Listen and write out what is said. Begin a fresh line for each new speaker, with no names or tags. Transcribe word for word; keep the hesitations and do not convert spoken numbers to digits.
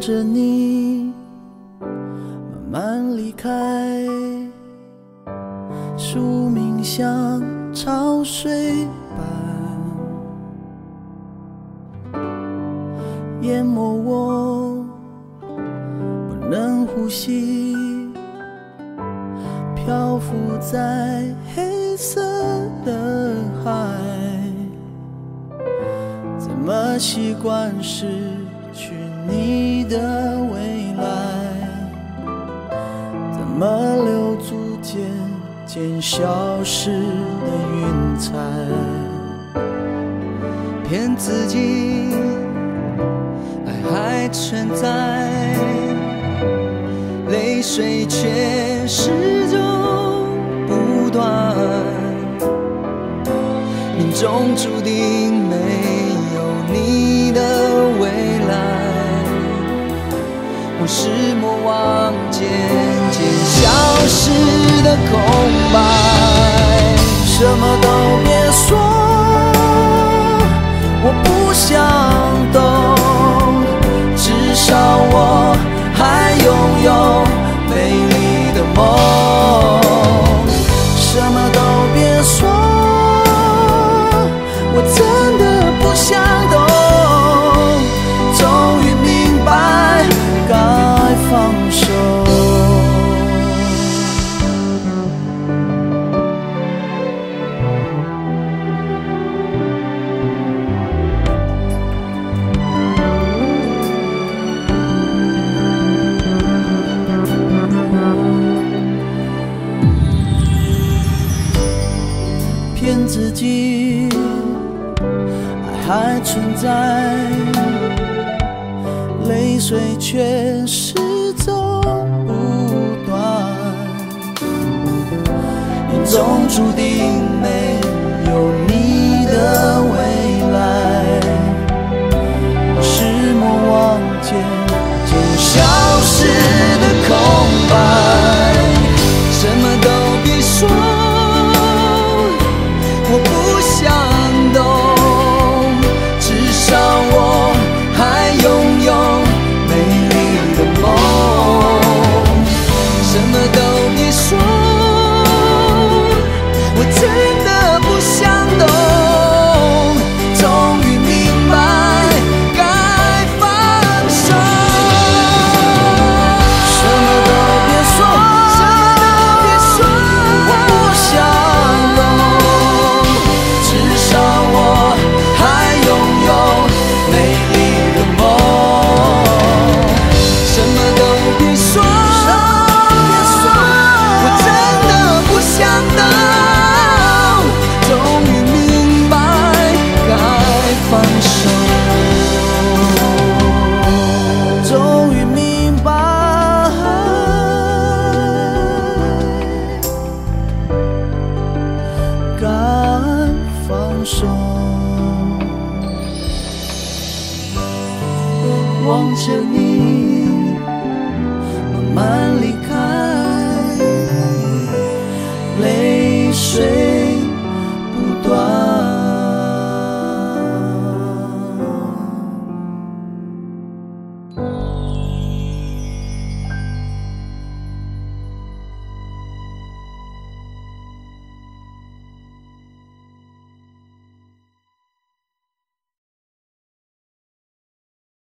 着你慢慢离开，宿命像潮水般淹没我，不能呼吸，漂浮在黑色的海，怎么习惯失去你的未来，怎么留住渐渐消失的云彩，骗自己爱还存在，泪水却始终不断，命中注定没有你的未来，我是魔王渐渐消失的空白，什么都别说，我不想懂，至少我还拥有美丽的梦，什么都别说，我真的不想懂，终于明白该放手。骗自己爱还存在，泪水却始终不断，命中注定没有你的未来，我是魔王渐渐消失的空白，什么都别说，我不想懂，至少我还拥有美丽的梦，什么都别说，我真的不想懂，终于明白该放手，什么都别说，什么都别说，我不想懂，至少我还拥有美丽的梦，什么都别说，我真的不想懂，终于明白该放手，终于明白该放手，望着你慢慢离开，泪水